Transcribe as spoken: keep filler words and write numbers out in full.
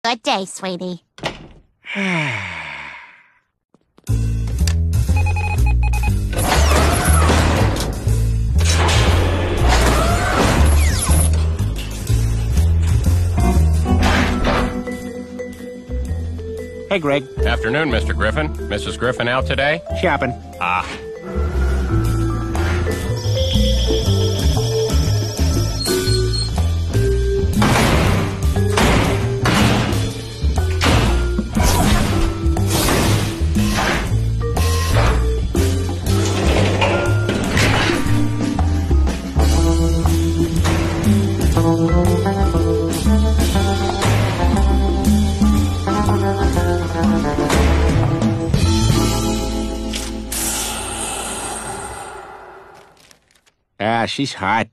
Good day, sweetie. Hey, Greg. Afternoon, Mister Griffin. Missus Griffin out today? Shopping. Ah. Ah, she's hot.